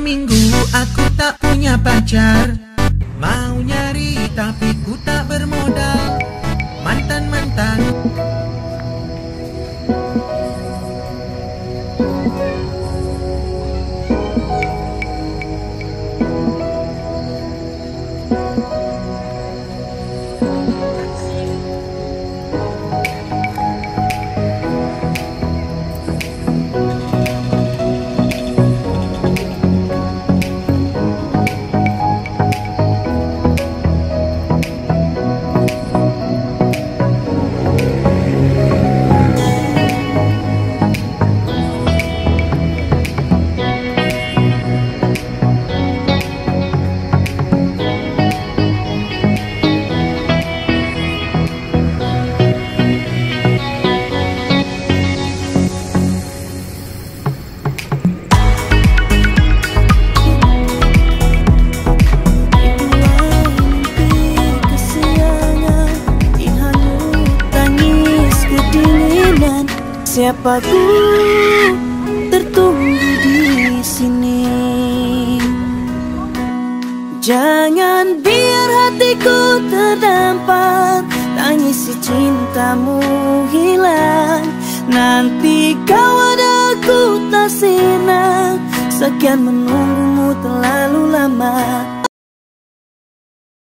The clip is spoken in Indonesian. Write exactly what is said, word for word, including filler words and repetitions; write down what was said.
seminggu aku tak punya pacar. Mau nyari tapi ku tak bermodal. Mantan-mantan siapa ku tertunggu di sini. Jangan biar hatiku terdampar, tangisi cintamu hilang. Nanti kau ada ku tak senang, sekian menunggumu terlalu lama.